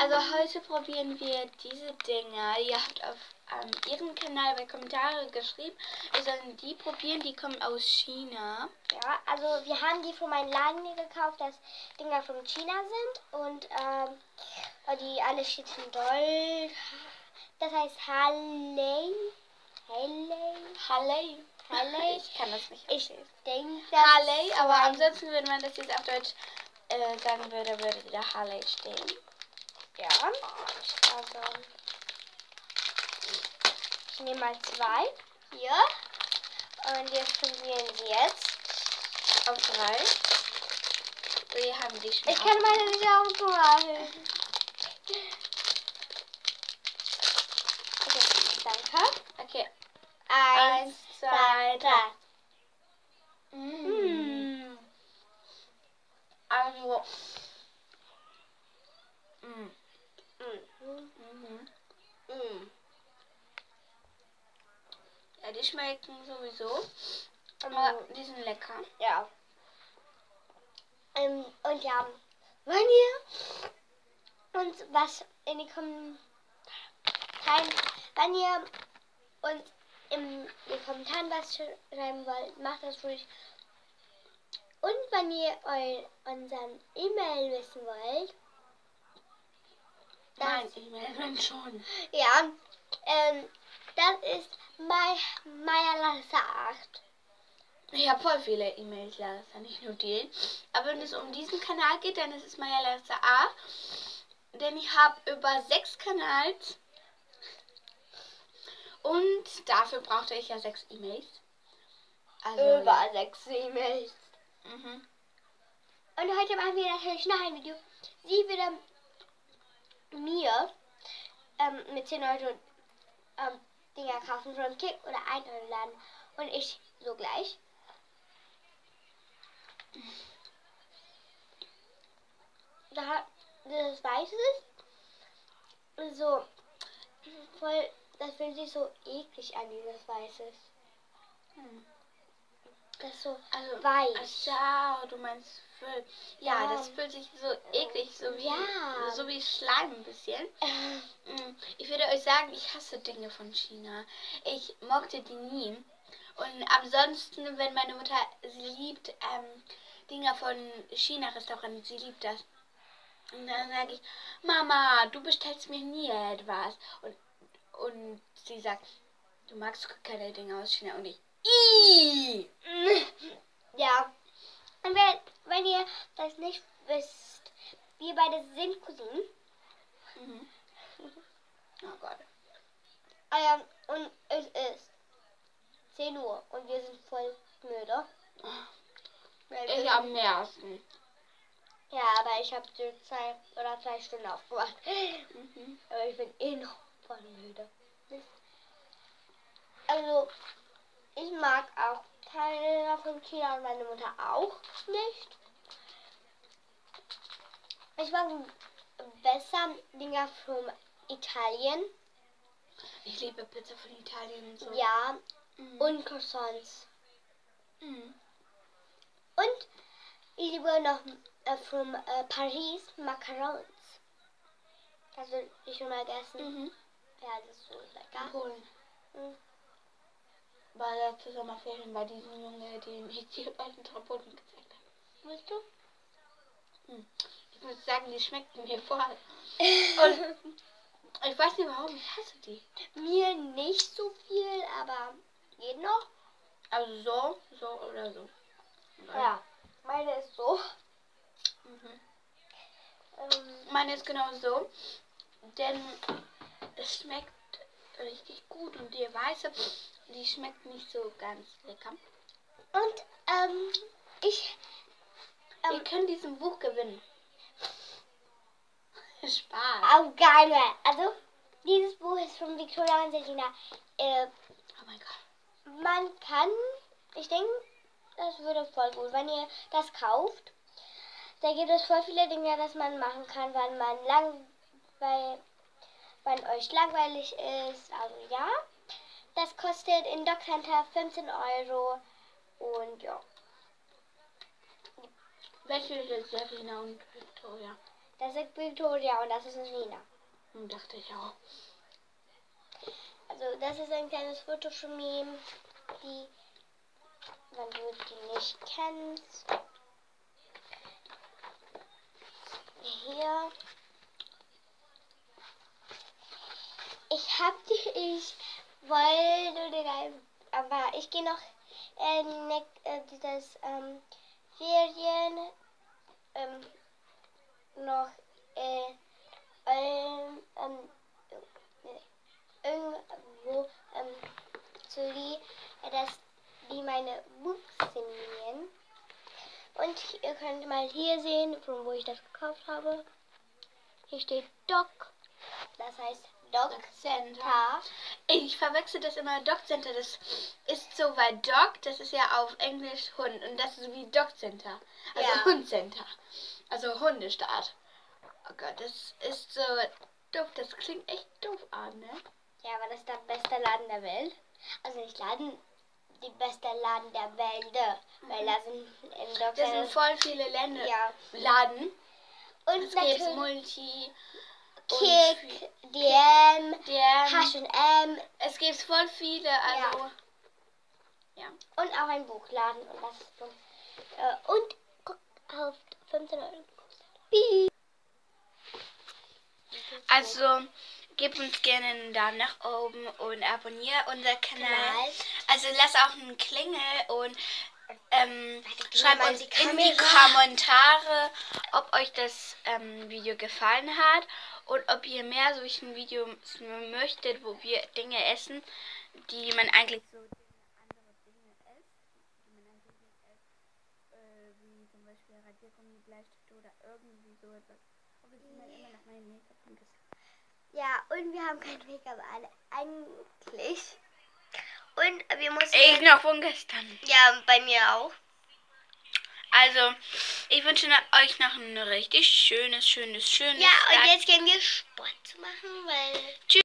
Also heute probieren wir diese Dinger. Ihr habt auf ihrem Kanal bei Kommentare geschrieben, wir sollen die probieren, die kommen aus China. Ja, also wir haben die von meinem Laden hier gekauft, dass Dinger von China sind und die alle steht in Deutsch. Das heißt Halley. Ich kann das nicht Ich verstehen. denke, Harley, aber ansonsten, wenn man das jetzt auf Deutsch sagen würde, würde da Harley stehen. Ja. Also, ich nehme mal 2 hier und wir probieren sie jetzt. Auf 3. Wir haben die schon. Ich kann meine nicht aufmachen. Okay, danke. Okay. 1, 2, 2, 3. Also. Ja, die schmecken sowieso. Aber die sind lecker. Ja. Und ja, wenn ihr uns was in die Kommentare, wenn ihr uns in die Kommentare was schreiben wollt, macht das ruhig. Und wenn ihr unseren E-Mail wissen wollt, Nein, E-Mail wenn schon. ja, das ist Maya8. Ich habe voll viele E-Mails, Larissa, nicht nur die. Aber wenn es um diesen Kanal geht, dann ist es Maya Larissa A. Denn ich habe über 6 Kanals. Und dafür brauchte ich ja 6 E-Mails. Also, Über 6 E-Mails. Mhm. Und heute machen wir natürlich noch ein Video. Sie würde mir mit 10 Euro Dinger kaufen von Kick oder 1 Euro laden. Und ich so gleich. Da das Weiße ist so voll, das fühlt sich so eklig an, dieses Weißes. Das ist so Also, weich. Ach, du meinst Füll. Ja, das fühlt sich so eklig, so wie Schleim ein bisschen. Ich würde euch sagen, ich hasse Dinge von China. Ich mochte die nie. Und ansonsten, wenn meine Mutter, sie liebt Dinger von China-Restauranten, sie liebt das. Und dann sage ich, Mama, du bestellst mir nie etwas. Und sie sagt, du magst keine Dinge aus China. Und ich, Ihhh. Ja. Und wenn ihr das nicht wisst, wir beide sind Cousinen. Oh Gott. Und es ist 10 Uhr und wir sind voll müde. Ich am meisten. Ja, aber ich habe so 2 oder 3 Stunden aufgewacht. Aber ich bin eh noch voll müde. Also, ich mag auch keine von China und meine Mutter auch nicht. Ich mag besser Dinger von Italien. Ich liebe Pizza von Italien und so. Ja, und Croissants. Und ich liebe noch von Paris Macarons. Hast du die schon mal gegessen? Ja, das ist so lecker. Polen. War letzte Sommerferien bei diesem Junge, den ich die alten Trampolin gezeigt habe. Weißt du? Ich muss sagen, die schmeckten mir voll. Und ich weiß nicht warum, ich hasse die. Mir nicht so viel, aber geht noch. Also so oder so. Ja, meine ist so. Meine ist genau so, denn es schmeckt richtig gut und die weiße, die schmeckt nicht so ganz lecker. Und ihr könnt diesen Buch gewinnen. Spaß. Auch gerne. Also, dieses Buch ist von Victoria und Selina. Oh mein Gott. Man kann, ich denke, das würde voll gut, wenn ihr das kauft. Da gibt es voll viele Dinge, dass man machen kann, wenn euch langweilig ist. Also ja, das kostet in Dog Center 15 Euro und ja. Welche ist Serena und Victoria? Das ist Victoria und das ist Nina. Dachte ich auch. Also das ist ein kleines Foto von mir, wenn du die nicht kennst. Hier. Ich wollte den, aber ich gehe noch dieses Ferien noch irgendwo zu die meine Books signieren. Und ihr könnt mal hier sehen, von wo ich das gekauft habe. Hier steht Doc. Das heißt Doc Center. Ich verwechsel das immer, Dog Center, das ist so, weil Dog, das ist ja auf Englisch Hund und das ist wie Dog Center, also ja. Hundcenter, also Hundestaat. Oh Gott, das ist so doof, das klingt echt doof an, ne? Ja, aber das ist der beste Laden der Welt. Also nicht Laden, die beste Laden der Welt, weil da sind im Dog Center. Das sind voll viele Länder, ja. Laden. Und es gibt Multi... Kick, DM, H&M. Es gibt voll viele, also... Ja. Und auch ein Buchladen. Und das ist so. Und auf 15 €. Also, gebt uns gerne einen Daumen nach oben und abonniert unser Kanal. Also, lasst auch einen Klingel und schreibt uns in die Kommentare, ob euch das Video gefallen hat und ob ihr mehr solchen Videos möchtet, wo wir Dinge essen, die man eigentlich so andere Dinge isst, die man eigentlich nicht isst, wie zum Beispiel Radiergummi, Bleistifte oder irgendwie so etwas. Aber die man immer nach meinem Make-up gesagt. Ja, und wir haben kein Make-up an, eigentlich. Und wir mussten... Ich noch von gestern. Ja, bei mir auch. Also, ich wünsche euch noch ein richtig schönes Ja, und jetzt gehen wir Sport zu machen, weil... Tschüss.